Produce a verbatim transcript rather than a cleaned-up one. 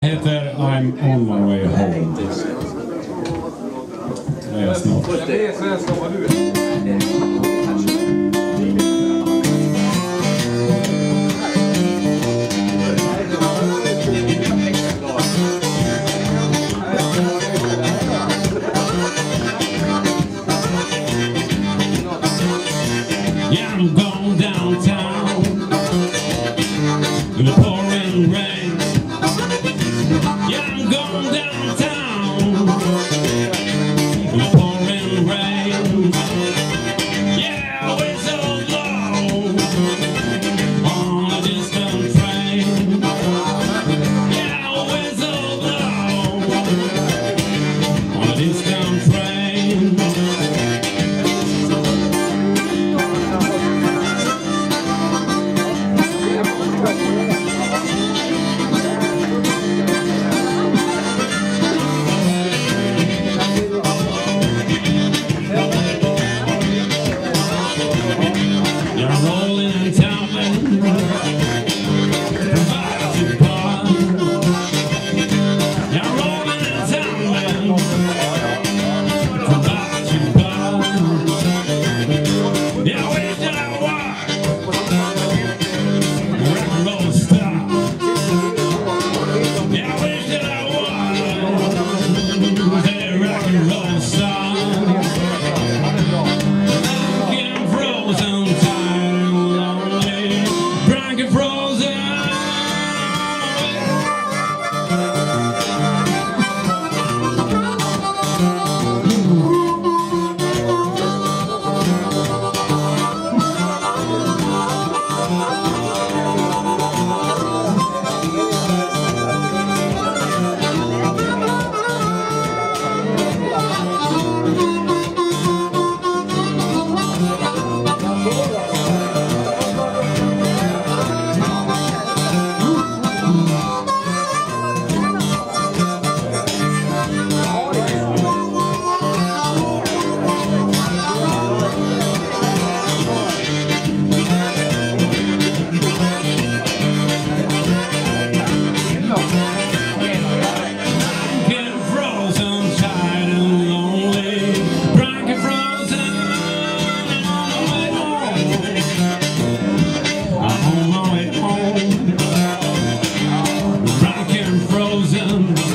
Heter I'm on my way home. Det är jag snart. Det är svenska vad du Yeah, I'm going downtown in the pouring rain. Yeah, I'm going downtown in the pouring rain. Yeah, whistle blow on a distant train. Yeah, whistle blow on a distant train. Frozen